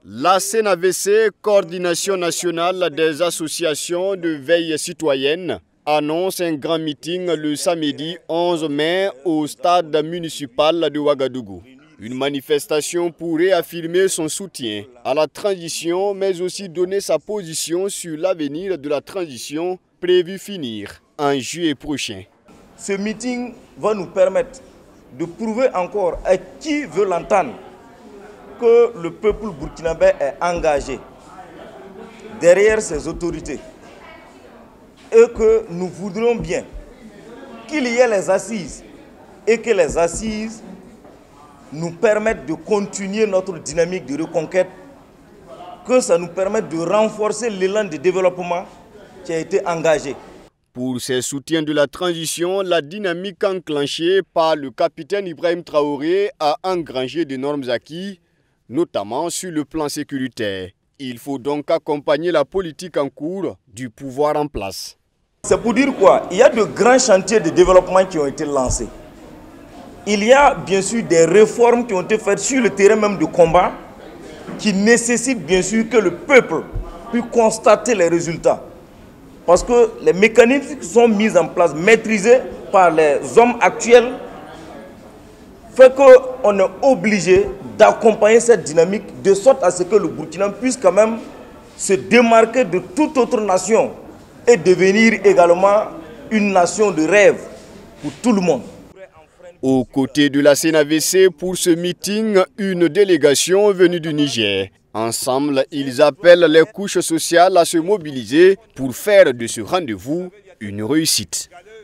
La CNAVC, Coordination nationale des associations de veille citoyenne, annonce un grand meeting le samedi 11 mai au stade municipal de Ouagadougou. Une manifestation pour réaffirmer son soutien à la transition, mais aussi donner sa position sur l'avenir de la transition prévue finir en juillet prochain. Ce meeting va nous permettre de prouver encore à qui veut l'entendre que le peuple burkinabé est engagé derrière ses autorités et que nous voudrions bien qu'il y ait les assises et que les assises nous permettent de continuer notre dynamique de reconquête, que ça nous permette de renforcer l'élan de développement qui a été engagé. Pour ces soutiens de la transition, la dynamique enclenchée par le capitaine Ibrahim Traoré a engrangé d'énormes acquis, notamment sur le plan sécuritaire. Il faut donc accompagner la politique en cours du pouvoir en place. C'est pour dire quoi? Il y a de grands chantiers de développement qui ont été lancés. Il y a bien sûr des réformes qui ont été faites sur le terrain même de combat qui nécessitent bien sûr que le peuple puisse constater les résultats. Parce que les mécanismes qui sont mis en place, maîtrisés par les hommes actuels, fait qu'on est obligé d'accompagner cette dynamique de sorte à ce que le Burkina puisse quand même se démarquer de toute autre nation et devenir également une nation de rêve pour tout le monde. Aux côtés de la CNAVC pour ce meeting, une délégation venue du Niger. Ensemble, ils appellent les couches sociales à se mobiliser pour faire de ce rendez-vous une réussite.